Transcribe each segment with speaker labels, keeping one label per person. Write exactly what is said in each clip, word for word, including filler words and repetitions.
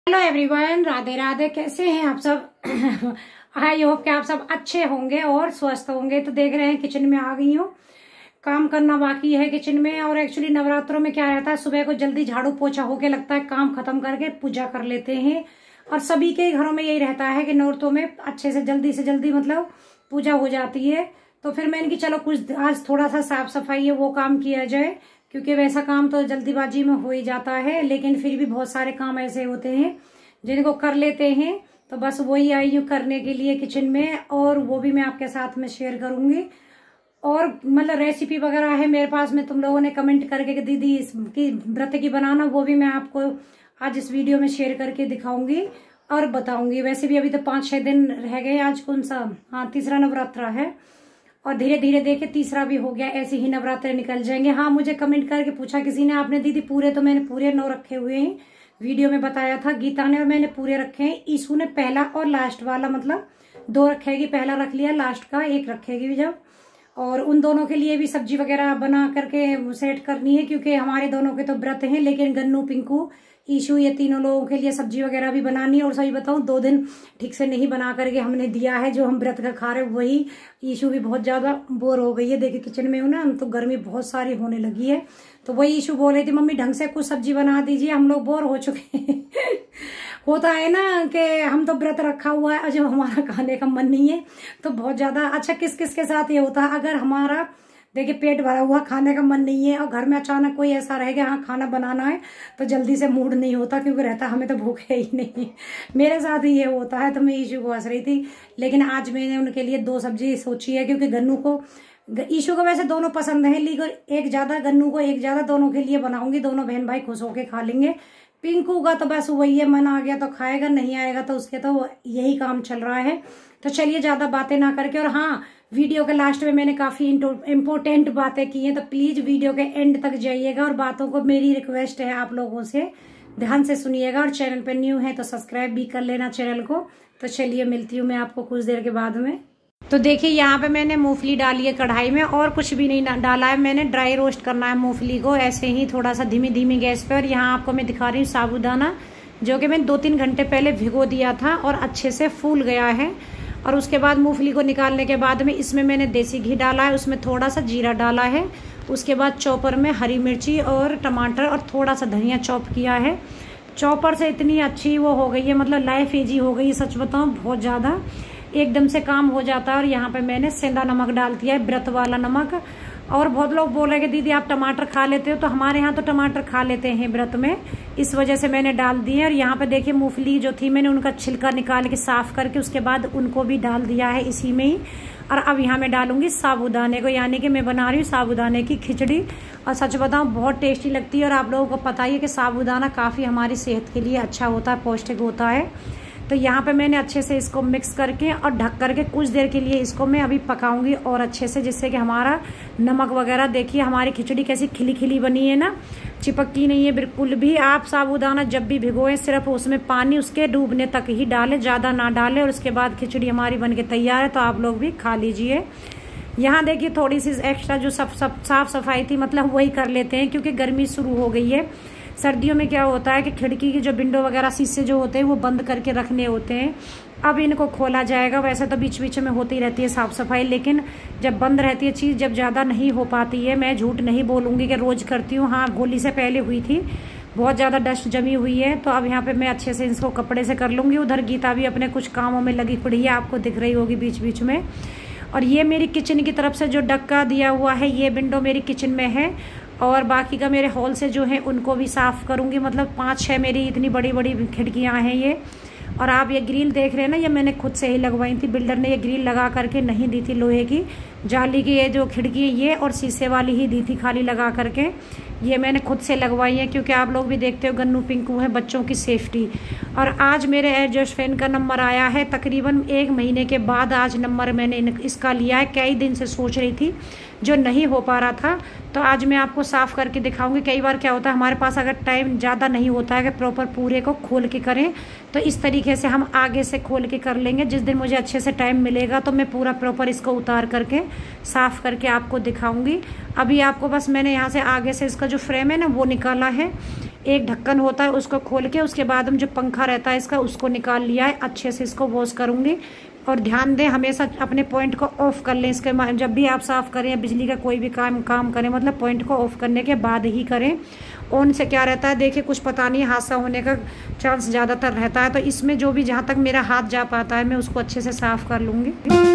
Speaker 1: Hello everyone, Radhe Radhe. कैसे हैं आप सब? आई होप कि आप सब अच्छे होंगे और स्वस्थ होंगे। तो देख रहे हैं किचन में आ गई हूँ। काम करना बाकी है किचन में। और एक्चुअली नवरात्रों में क्या रहता है, सुबह को जल्दी झाड़ू पोछा होके लगता है काम खत्म करके पूजा कर लेते हैं। और सभी के घरों में यही रहता है कि नवरात्रों में अच्छे से जल्दी से जल्दी मतलब पूजा हो जाती है। तो फिर मैंने कि चलो कुछ आज थोड़ा सा साफ सफाई है वो काम किया जाए, क्योंकि वैसा काम तो जल्दीबाजी में हो ही जाता है। लेकिन फिर भी बहुत सारे काम ऐसे होते हैं जिनको कर लेते हैं। तो बस वही आई हूँ करने के लिए किचन में, और वो भी मैं आपके साथ में शेयर करूंगी। और मतलब रेसिपी वगैरह है मेरे पास में, तुम लोगों ने कमेंट करके कि दीदी इसकी व्रत की बनाना, वो भी मैं आपको आज इस वीडियो में शेयर करके दिखाऊंगी और बताऊंगी। वैसे भी अभी तो पाँच छह दिन रह गए। आज कौन सा, हाँ तीसरा नवरात्रा है और धीरे धीरे देखे तीसरा भी हो गया। ऐसे ही नवरात्रे निकल जाएंगे। हाँ, मुझे कमेंट करके पूछा किसी ने, आपने दीदी पूरे, तो मैंने पूरे नौ रखे हुए हैं। वीडियो में बताया था गीता ने, और मैंने पूरे रखे हैं। ईशू ने पहला और लास्ट वाला मतलब दो रखेगी, पहला रख लिया, लास्ट का एक रखेगी जब। और उन दोनों के लिए भी सब्जी वगैरह बना करके सेट करनी है, क्योंकि हमारे दोनों के तो व्रत हैं। लेकिन गन्नू, पिंकू, ईशू, ये तीनों लोगों के लिए सब्जी वगैरह भी बनानी है। और सही बताऊं, दो दिन ठीक से नहीं बना करके हमने दिया है जो हम व्रत का खा रहे हैं वही। ईशू भी बहुत ज्यादा बोर हो गई है। देखिए किचन में हूं ना, हम तो गर्मी बहुत सारी होने लगी है। तो वही ईशू बोल रही थी, मम्मी ढंग से कुछ सब्जी बना दीजिए, हम लोग बोर हो चुके हैं। होता है ना कि हम तो व्रत रखा हुआ है, जब हमारा खाने का मन नहीं है तो बहुत ज्यादा अच्छा। किस किस के साथ ये होता है, अगर हमारा देखिए पेट भरा हुआ, खाने का मन नहीं है, और घर में अचानक कोई ऐसा रहेगा हाँ खाना बनाना है, तो जल्दी से मूड नहीं होता, क्योंकि रहता हमें तो भूख है ही नहीं। मेरे साथ ही ये होता है। तो मैं ईशू को हंस रही थी। लेकिन आज मैंने उनके लिए दो सब्जी सोची है, क्योंकि गन्नू को, ईशू को वैसे दोनों पसंद है, लेकिन एक ज्यादा, गन्नू को एक ज्यादा, दोनों के लिए बनाऊंगी। दोनों बहन भाई खुश होके खा लेंगे। पिंकू का तो बस वही है, मन आ गया तो खाएगा, नहीं आएगा तो उसके तो यही काम चल रहा है। तो चलिए ज्यादा बातें ना करके, और हाँ वीडियो के लास्ट में मैंने काफी इम्पोर्टेंट बातें की हैं, तो प्लीज वीडियो के एंड तक जाइएगा। और बातों को मेरी रिक्वेस्ट है आप लोगों से ध्यान से सुनिएगा। और चैनल पे न्यू है तो सब्सक्राइब भी कर लेना चैनल को। तो चलिए मिलती हूँ मैं आपको कुछ देर के बाद में। तो देखिए यहाँ पे मैंने मूंगफली डाली है कढ़ाई में, और कुछ भी नहीं डाला है मैंने। ड्राई रोस्ट करना है मूंगफली को, ऐसे ही थोड़ा सा धीमी धीमी गैस पे। और यहाँ आपको मैं दिखा रही हूँ साबूदाना, जो कि मैंने दो तीन घंटे पहले भिगो दिया था और अच्छे से फूल गया है। और उसके बाद मूंगफली को निकालने के बाद में इसमें मैंने देसी घी डाला है, उसमें थोड़ा सा जीरा डाला है। उसके बाद चॉपर में हरी मिर्ची और टमाटर और थोड़ा सा धनिया चॉप किया है। चॉपर से इतनी अच्छी वो हो गई है, मतलब लाइफ इजी हो गई है, सच बताऊं बहुत ज़्यादा एकदम से काम हो जाता है। और यहाँ पे मैंने सेंधा नमक डाल दिया है, व्रत वाला नमक। और बहुत लोग बोल रहे हैं कि दीदी आप टमाटर खा लेते हो, तो हमारे यहाँ तो टमाटर खा लेते हैं व्रत में, इस वजह से मैंने डाल दिए। और यहाँ पे देखिए मूंगफली जो थी मैंने उनका छिलका निकाल के साफ करके उसके बाद उनको भी डाल दिया है इसी में ही। और अब यहाँ मैं डालूंगी साबूदाने को, यानी कि मैं बना रही हूँ साबूदाने की खिचड़ी। और सच बताऊँ बहुत टेस्टी लगती है। और आप लोगों को पता ही है कि साबूदाना काफ़ी हमारी सेहत के लिए अच्छा होता है, पौष्टिक होता है। तो यहाँ पे मैंने अच्छे से इसको मिक्स करके और ढक करके कुछ देर के लिए इसको मैं अभी पकाऊंगी और अच्छे से, जिससे कि हमारा नमक वगैरह, देखिए हमारी खिचड़ी कैसी खिली खिली बनी है ना, चिपकती नहीं है बिल्कुल भी। आप साबूदाना जब भी भिगोएं सिर्फ उसमें पानी उसके डूबने तक ही डालें, ज़्यादा ना डालें। और उसके बाद खिचड़ी हमारी बनके तैयार है, तो आप लोग भी खा लीजिए। यहाँ देखिए थोड़ी सी एक्स्ट्रा जो सब सब साफ सफाई थी, मतलब वही कर लेते हैं, क्योंकि गर्मी शुरू हो गई है। सर्दियों में क्या होता है कि खिड़की की जो विंडो वगैरह शीशे जो होते हैं वो बंद करके रखने होते हैं। अब इनको खोला जाएगा। वैसे तो बीच बीच में होती रहती है साफ सफाई, लेकिन जब बंद रहती है चीज़, जब ज़्यादा नहीं हो पाती है, मैं झूठ नहीं बोलूँगी कि रोज़ करती हूँ। हाँ होली से पहले हुई थी, बहुत ज़्यादा डस्ट जमी हुई है। तो अब यहाँ पे मैं अच्छे से इसको कपड़े से कर लूँगी। उधर गीता भी अपने कुछ कामों में लगी पड़ी है, आपको दिख रही होगी बीच बीच में। और ये मेरी किचन की तरफ से जो डक्का दिया हुआ है, ये विंडो मेरी किचन में है। और बाकी का मेरे हॉल से जो है उनको भी साफ़ करूँगी। मतलब पाँच छः मेरी इतनी बड़ी बड़ी खिड़कियाँ हैं ये। और आप ये ग्रिल देख रहे हैं ना, ये मैंने खुद से ही लगवाई थी। बिल्डर ने ये ग्रिल लगा करके नहीं दी थी, लोहे की जाली की ये जो खिड़की है ये, और शीशे वाली ही दी थी खाली लगा करके। ये मैंने खुद से लगवाई है, क्योंकि आप लोग भी देखते हो गन्नू पिंकू है, बच्चों की सेफ्टी। और आज मेरे एडजस्ट फैन का नंबर आया है, तकरीबन एक महीने के बाद आज नंबर मैंने इसका लिया है। कई दिन से सोच रही थी, जो नहीं हो पा रहा था, तो आज मैं आपको साफ़ करके दिखाऊंगी। कई बार क्या होता है हमारे पास अगर टाइम ज़्यादा नहीं होता है कि प्रॉपर पूरे को खोल के करें, तो इस तरीके से हम आगे से खोल के कर लेंगे। जिस दिन मुझे अच्छे से टाइम मिलेगा तो मैं पूरा प्रॉपर इसको उतार करके साफ़ करके आपको दिखाऊंगी। अभी आपको बस मैंने यहाँ से आगे से इसका जो फ्रेम है ना वो निकाला है। एक ढक्कन होता है उसको खोल के उसके बाद हम जो पंखा रहता है इसका उसको निकाल लिया है। अच्छे से इसको वॉश करूँगी। और ध्यान दें हमेशा अपने पॉइंट को ऑफ कर लें। इसके जब भी आप साफ़ करें या बिजली का कोई भी काम काम करें मतलब पॉइंट को ऑफ करने के बाद ही करें। ऑन से क्या रहता है देखिए कुछ पता नहीं हादसा होने का चांस ज़्यादातर रहता है। तो इसमें जो भी जहाँ तक मेरा हाथ जा पाता है मैं उसको अच्छे से साफ़ कर लूँगी।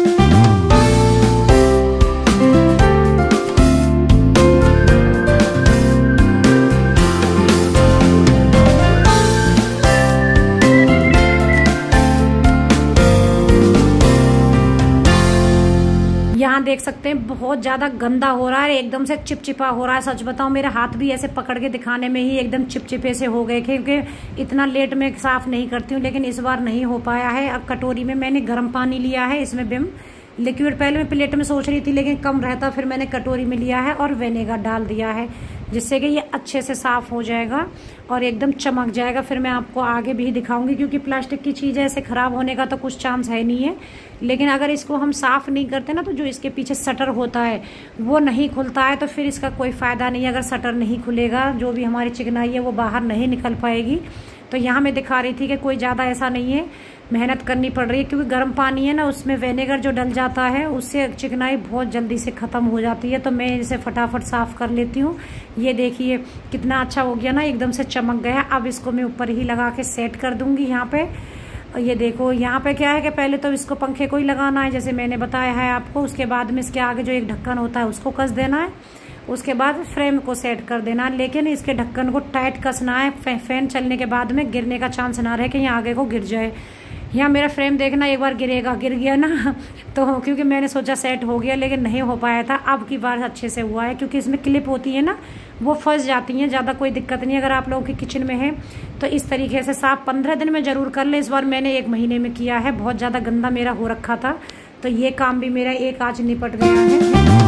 Speaker 1: यहाँ देख सकते हैं बहुत ज़्यादा गंदा हो रहा है, एकदम से चिपचिपा हो रहा है। सच बताऊँ मेरे हाथ भी ऐसे पकड़ के दिखाने में ही एकदम चिपचिपे से हो गए, क्योंकि इतना लेट में साफ़ नहीं करती हूँ लेकिन इस बार नहीं हो पाया है। अब कटोरी में मैंने गर्म पानी लिया है, इसमें विम लिक्विड पहले मैं प्लेट में सोच रही थी लेकिन कम रहता, फिर मैंने कटोरी में लिया है और विनेगर डाल दिया है जिससे कि ये अच्छे से साफ़ हो जाएगा और एकदम चमक जाएगा। फिर मैं आपको आगे भी दिखाऊंगी क्योंकि प्लास्टिक की चीज़ है, ऐसे ख़राब होने का तो कुछ चांस है नहीं है। लेकिन अगर इसको हम साफ़ नहीं करते ना तो जो इसके पीछे शटर होता है वो नहीं खुलता है, तो फिर इसका कोई फ़ायदा नहीं है। अगर शटर नहीं खुलेगा जो भी हमारी चिकनाई है वो बाहर नहीं निकल पाएगी। तो यहाँ मैं दिखा रही थी कि कोई ज़्यादा ऐसा नहीं है, मेहनत करनी पड़ रही है क्योंकि गर्म पानी है ना उसमें विनेगर जो डल जाता है उससे चिकनाई बहुत जल्दी से ख़त्म हो जाती है। तो मैं इसे फटाफट साफ़ कर लेती हूँ। ये देखिए कितना अच्छा हो गया ना, एकदम से चमक गया। अब इसको मैं ऊपर ही लगा के सेट कर दूँगी यहाँ पे। ये देखो यहाँ पे क्या है कि पहले तो इसको पंखे को ही लगाना है जैसे मैंने बताया है आपको। उसके बाद में इसके आगे जो एक ढक्कन होता है उसको कस देना है, उसके बाद फ्रेम को सेट कर देना है। लेकिन इसके ढक्कन को टाइट कसना है, फैन चलने के बाद में गिरने का चांस ना रहे कि यहाँ आगे को गिर जाए। यहाँ मेरा फ्रेम देखना एक बार गिरेगा, गिर गया ना तो क्योंकि मैंने सोचा सेट हो गया लेकिन नहीं हो पाया था। अब की बार अच्छे से हुआ है क्योंकि इसमें क्लिप होती है ना वो फंस जाती हैं, ज़्यादा कोई दिक्कत नहीं। अगर आप लोगों की किचन में है तो इस तरीके से साफ पंद्रह दिन में ज़रूर कर लें। इस बार मैंने एक महीने में किया है, बहुत ज़्यादा गंदा मेरा हो रखा था तो ये काम भी मेरा एक आज निपट गया है।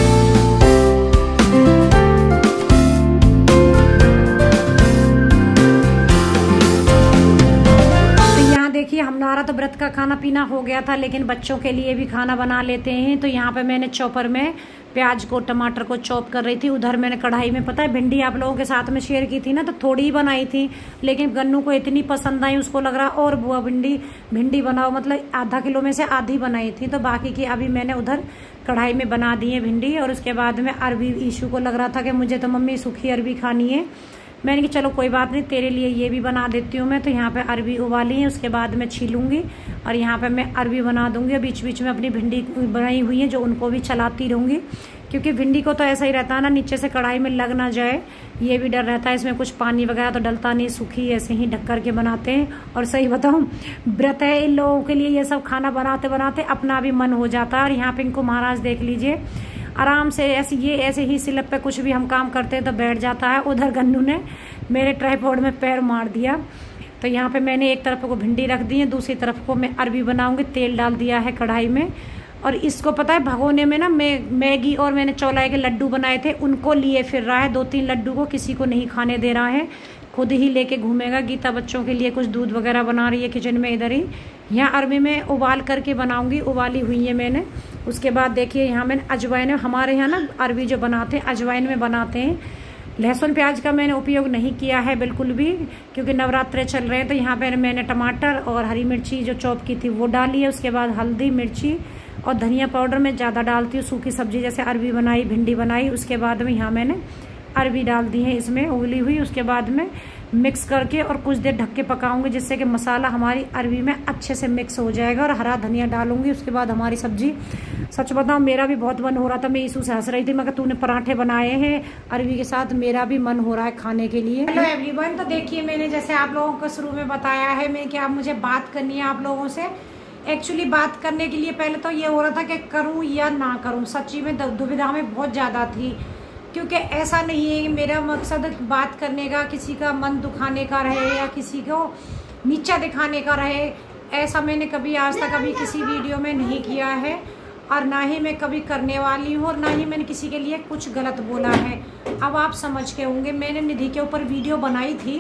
Speaker 1: देखिए हमारा तो व्रत का खाना पीना हो गया था लेकिन बच्चों के लिए भी खाना बना लेते हैं। तो यहाँ पे मैंने चॉपर में प्याज को टमाटर को चॉप कर रही थी। उधर मैंने कढ़ाई में पता है भिंडी आप लोगों के साथ में शेयर की थी ना, तो थोड़ी ही बनाई थी लेकिन गन्नू को इतनी पसंद आई उसको लग रहा और बुआ भिंडी भिंडी बनाओ, मतलब आधा किलो में से आधी बनाई थी। तो बाकी की अभी मैंने उधर कढ़ाई में बना दी है भिंडी। और उसके बाद में अरबी ईशू को लग रहा था कि मुझे तो मम्मी सूखी अरबी खानी है। मैंने कि चलो कोई बात नहीं तेरे लिए ये भी बना देती हूँ मैं। तो यहाँ पे अरबी उबाली है, उसके बाद मैं छीलूंगी और यहाँ पे मैं अरबी बना दूंगी। बीच बीच में अपनी भिंडी बनाई हुई है जो उनको भी चलाती रहूँगी क्योंकि भिंडी को तो ऐसा ही रहता है ना नीचे से कढ़ाई में लग ना जाए, ये भी डर रहता है। इसमें कुछ पानी वगैरह तो डलता नहीं, सूखी ऐसे ही ढक कर के बनाते हैं। और सही बताऊँ व्रत है इन लोगों के लिए, ये सब खाना बनाते बनाते अपना भी मन हो जाता है। और यहाँ पे इनको महाराज देख लीजिए आराम से ऐसे ये ऐसे ही सिलप पे कुछ भी हम काम करते हैं तो बैठ जाता है। उधर गन्नू ने मेरे ट्राइपॉड में पैर मार दिया। तो यहाँ पे मैंने एक तरफ को भिंडी रख दी है, दूसरी तरफ को मैं अरबी बनाऊंगी। तेल डाल दिया है कढ़ाई में और इसको पता है भगोने में ना मैं मैगी और मैंने चौलाई के लड्डू बनाए थे उनको लिए फिर रहा है। दो तीन लड्डू को किसी को नहीं खाने दे रहा है, खुद ही लेके घूमेगा। गीता बच्चों के लिए कुछ दूध वगैरह बना रही है किचन में इधर ही। यहाँ अरबी में उबाल करके बनाऊंगी, उबाली हुई है मैंने। उसके बाद देखिए यहाँ मैंने अजवाइन, हमारे यहाँ ना अरबी जो बनाते हैं अजवाइन में बनाते हैं। लहसुन प्याज का मैंने उपयोग नहीं किया है बिल्कुल भी क्योंकि नवरात्रे चल रहे हैं। तो यहाँ पर मैंने टमाटर और हरी मिर्ची जो चॉप की थी वो डाली है। उसके बाद हल्दी मिर्ची और धनिया पाउडर मैं ज़्यादा डालती हूँ। सूखी सब्जी जैसे अरबी बनाई भिंडी बनाई उसके बाद में यहाँ मैंने अरबी डाल दी है इसमें उबली हुई। उसके बाद में मिक्स करके और कुछ देर ढक के पकाऊंगी जिससे कि मसाला हमारी अरबी में अच्छे से मिक्स हो जाएगा। और हरा धनिया डालूंगी। उसके बाद हमारी सब्जी, सच बताऊं मेरा भी बहुत मन हो रहा था, मैं ईशू से हंस रही थी, मगर तूने पराठे बनाए हैं अरबी के साथ, मेरा भी मन हो रहा है खाने के लिए। हेलो एवरीवन, तो देखिए मैंने जैसे आप लोगों को शुरू में बताया है मैं क्या मुझे बात करनी है आप लोगों से। एक्चुअली बात करने के लिए पहले तो ये हो रहा था कि करूँ या ना करूँ, सच्ची में दुविधा में बहुत ज़्यादा थी क्योंकि ऐसा नहीं है कि मेरा मकसद बात करने का किसी का मन दुखाने का रहे या किसी को नीचा दिखाने का रहे। ऐसा मैंने कभी आज तक कभी किसी वीडियो में नहीं किया है और ना ही मैं कभी करने वाली हूँ और ना ही मैंने किसी के लिए कुछ गलत बोला है। अब आप समझ के होंगे, मैंने निधि के ऊपर वीडियो बनाई थी,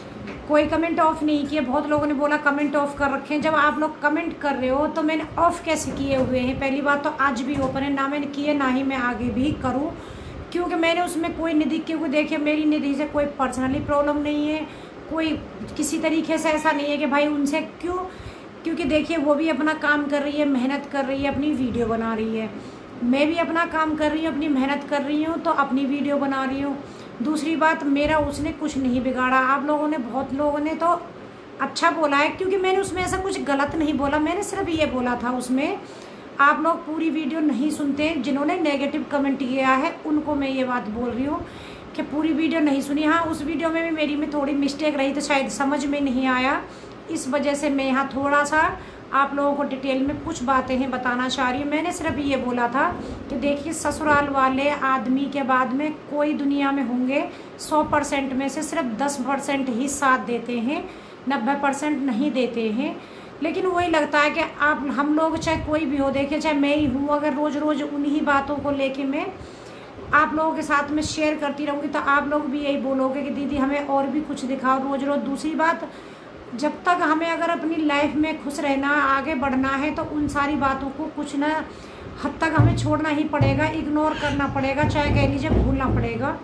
Speaker 1: कोई कमेंट ऑफ नहीं किए। बहुत लोगों ने बोला कमेंट ऑफ कर रखे हैं। जब आप लोग कमेंट कर रहे हो तो मैंने ऑफ कैसे किए हुए हैं? पहली बात तो आज भी ओपन है, ना मैंने किए ना ही मैं आगे भी करूँ क्योंकि मैंने उसमें कोई निधि, क्योंकि देखिए मेरी निधि से कोई पर्सनली प्रॉब्लम नहीं है, कोई किसी तरीके से ऐसा नहीं है कि भाई उनसे क्यों, क्योंकि देखिए वो भी अपना काम कर रही है, मेहनत कर रही है, अपनी वीडियो बना रही है। मैं भी अपना काम कर रही हूँ, अपनी मेहनत कर रही हूँ, तो अपनी वीडियो बना रही हूँ। दूसरी बात, मेरा उसने कुछ नहीं बिगाड़ा। आप लोगों ने, बहुत लोगों ने तो अच्छा बोला है, क्योंकि मैंने उसमें ऐसा कुछ गलत नहीं बोला। मैंने सिर्फ ये बोला था उसमें, आप लोग पूरी वीडियो नहीं सुनते, जिन्होंने नेगेटिव कमेंट किया है उनको मैं ये बात बोल रही हूँ कि पूरी वीडियो नहीं सुनी। हाँ, उस वीडियो में भी मेरी में थोड़ी मिस्टेक रही, तो शायद समझ में नहीं आया, इस वजह से मैं यहाँ थोड़ा सा आप लोगों को डिटेल में कुछ बातें हैं बताना चाह रही हूँ। मैंने सिर्फ ये बोला था कि देखिए ससुराल वाले आदमी के बाद में कोई दुनिया में होंगे, सौ परसेंट में से सिर्फ दस परसेंट ही साथ देते हैं, नब्बे परसेंट नहीं देते हैं। लेकिन वही लगता है कि आप, हम लोग चाहे कोई भी हो, देखिए चाहे मैं ही हूँ, अगर रोज़ रोज़ उन्हीं बातों को लेके मैं आप लोगों के साथ में शेयर करती रहूँगी तो आप लोग भी यही बोलोगे कि दीदी हमें और भी कुछ दिखाओ रोज़ रोज़। दूसरी बात, जब तक हमें अगर अपनी लाइफ में खुश रहना, आगे बढ़ना है, तो उन सारी बातों को कुछ ना हद तक हमें छोड़ना ही पड़ेगा, इग्नोर करना पड़ेगा, चाहे कह लीजिए भूलना पड़ेगा,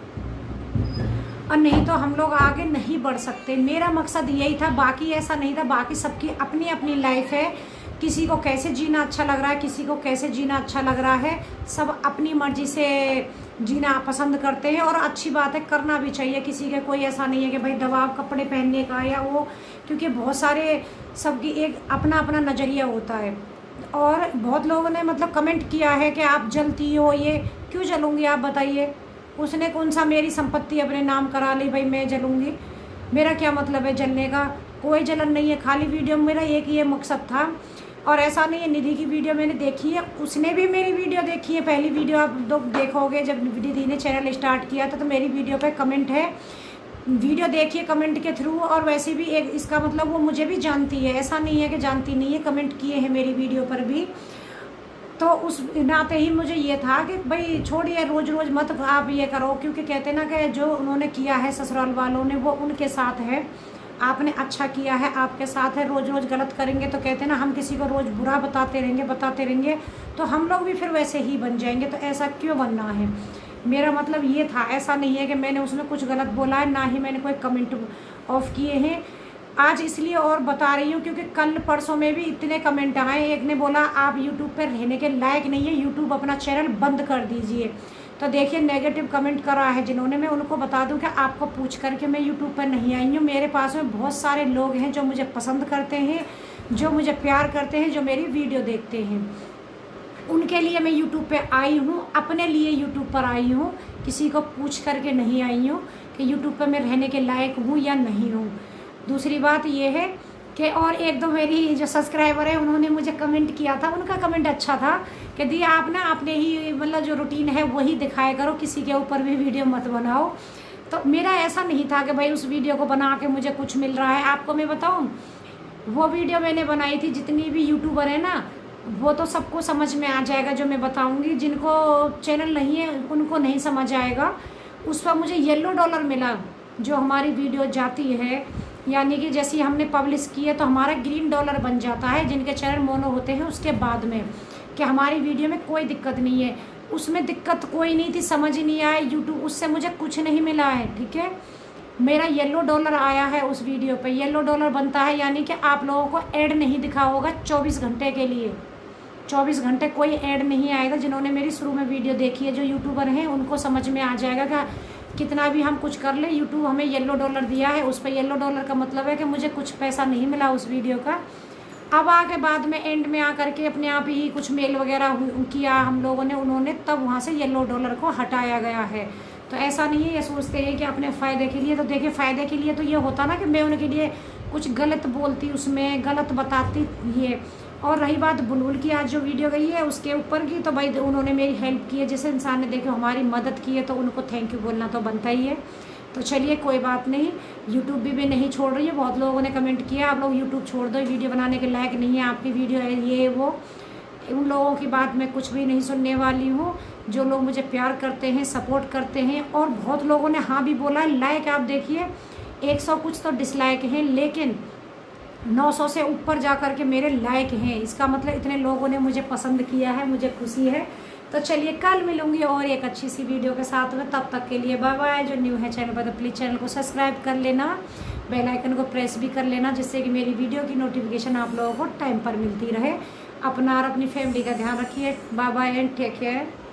Speaker 1: और नहीं तो हम लोग आगे नहीं बढ़ सकते। मेरा मकसद यही था, बाकी ऐसा नहीं था। बाकी सबकी अपनी अपनी लाइफ है, किसी को कैसे जीना अच्छा लग रहा है, किसी को कैसे जीना अच्छा लग रहा है, सब अपनी मर्जी से जीना पसंद करते हैं, और अच्छी बात है, करना भी चाहिए। किसी का कोई ऐसा नहीं है कि भाई दबाव कपड़े पहनने का या वो, क्योंकि बहुत सारे सबकी एक अपना अपना नज़रिया होता है। और बहुत लोगों ने मतलब कमेंट किया है कि आप जलती हो, ये क्यों जलूँगी आप बताइए। उसने कौन सा मेरी संपत्ति अपने नाम करा ली भाई मैं जलूँगी, मेरा क्या मतलब है जलने का। कोई जलन नहीं है, खाली वीडियो मेरा एक ये मकसद था। और ऐसा नहीं है, निधि की वीडियो मैंने देखी है, उसने भी मेरी वीडियो देखी है। पहली वीडियो आप लोग देखोगे जब निधि ने चैनल स्टार्ट किया था, तो मेरी वीडियो पे कमेंट है, वीडियो देखिए कमेंट के थ्रू। और वैसे भी एक इसका मतलब वो मुझे भी जानती है, ऐसा नहीं है कि जानती नहीं है, कमेंट किए हैं मेरी वीडियो पर भी। तो उस नाते ही मुझे ये था कि भाई छोड़िए, रोज़ रोज़ मत आप ये करो, क्योंकि कहते ना कि जो उन्होंने किया है ससुराल वालों ने वो उनके साथ है, आपने अच्छा किया है आपके साथ है। रोज़ रोज़ गलत करेंगे तो कहते ना हम किसी को रोज़ बुरा बताते रहेंगे बताते रहेंगे तो हम लोग भी फिर वैसे ही बन जाएंगे। तो ऐसा क्यों बनना है, मेरा मतलब ये था। ऐसा नहीं है कि मैंने उसमें कुछ गलत बोला है, ना ही मैंने कोई कमेंट ऑफ किए हैं। आज इसलिए और बता रही हूँ क्योंकि कल परसों में भी इतने कमेंट आए। एक ने बोला आप यूट्यूब पर रहने के लायक नहीं है, यूट्यूब अपना चैनल बंद कर दीजिए। तो देखिए नेगेटिव कमेंट करा है जिन्होंने, मैं उनको बता दूं कि आपको पूछ करके मैं यूट्यूब पर नहीं आई हूँ। मेरे पास में बहुत सारे लोग हैं जो मुझे पसंद करते हैं, जो मुझे प्यार करते हैं, जो मेरी वीडियो देखते हैं, उनके लिए मैं यूट्यूब पे आई हूँ, अपने लिए यूट्यूब पर आई हूँ, किसी को पूछ करके नहीं आई हूँ कि यूट्यूब पर मैं रहने के लायक हूँ या नहीं हूँ। दूसरी बात ये है कि और एक दो मेरी जो सब्सक्राइबर है उन्होंने मुझे कमेंट किया था, उनका कमेंट अच्छा था कि दी आप ना अपने ही मतलब जो रूटीन है वही दिखाया करो, किसी के ऊपर भी वीडियो मत बनाओ। तो मेरा ऐसा नहीं था कि भाई उस वीडियो को बना के मुझे कुछ मिल रहा है। आपको मैं बताऊं, वो वीडियो मैंने बनाई थी, जितनी भी यूट्यूबर है ना वो तो सबको समझ में आ जाएगा जो मैं बताऊंगी, जिनको चैनल नहीं है उनको नहीं समझ आएगा। उस पर मुझे येलो डॉलर मिला, जो हमारी वीडियो जाती है, यानी कि जैसे हमने पब्लिश की है तो हमारा ग्रीन डॉलर बन जाता है, जिनके चैनल मोनो होते हैं उसके बाद में, कि हमारी वीडियो में कोई दिक्कत नहीं है। उसमें दिक्कत कोई नहीं थी, समझ नहीं आया यूट्यूब, उससे मुझे कुछ नहीं मिला है, ठीक है। मेरा येलो डॉलर आया है उस वीडियो पे। येलो डॉलर बनता है यानी कि आप लोगों को ऐड नहीं दिखा होगा चौबीस घंटे के लिए, चौबीस घंटे कोई ऐड नहीं आएगा। जिन्होंने मेरी शुरू में वीडियो देखी है, जो यूट्यूबर हैं, उनको समझ में आ जाएगा कि कितना भी हम कुछ कर लें, यूट्यूब हमें येलो डॉलर दिया है। उस पर येलो डॉलर का मतलब है कि मुझे कुछ पैसा नहीं मिला उस वीडियो का। अब आके बाद में एंड में आकर के अपने आप ही कुछ मेल वगैरह किया हम लोगों ने, उन्होंने तब वहाँ से येलो डॉलर को हटाया गया है। तो ऐसा नहीं है, ये सोचते हैं कि अपने फ़ायदे के लिए। तो देखिए फ़ायदे के लिए तो ये होता ना कि मैं उनके लिए कुछ गलत बोलती, उसमें गलत बताती ये। और रही बात बुलबुल की आज जो वीडियो गई है उसके ऊपर की, तो भाई उन्होंने मेरी हेल्प की है, जिस इंसान ने देखो हमारी मदद की है तो उनको थैंक यू बोलना तो बनता ही है। तो चलिए कोई बात नहीं, यूट्यूब भी मैं नहीं छोड़ रही है। बहुत लोगों ने कमेंट किया आप लोग यूट्यूब छोड़ दो, वीडियो बनाने के लायक नहीं है आपकी वीडियो है ये वो। उन लोगों की बात मैं कुछ भी नहीं सुनने वाली हूँ, जो लोग मुझे प्यार करते हैं, सपोर्ट करते हैं। और बहुत लोगों ने हाँ भी बोला है। लाइक आप देखिए एक सौ कुछ तो डिसलाइक हैं, लेकिन नौ सौ से ऊपर जा कर के मेरे लाइक हैं। इसका मतलब इतने लोगों ने मुझे पसंद किया है, मुझे खुशी है। तो चलिए कल मिलूंगी और एक अच्छी सी वीडियो के साथ में। तब तक के लिए बाय बाय। जो न्यू है चैनल पर तो प्लीज़ चैनल को सब्सक्राइब कर लेना, बेल आइकन को प्रेस भी कर लेना, जिससे कि मेरी वीडियो की नोटिफिकेशन आप लोगों को टाइम पर मिलती रहे। अपना और अपनी फैमिली का ध्यान रखिए। Bye bye and take care.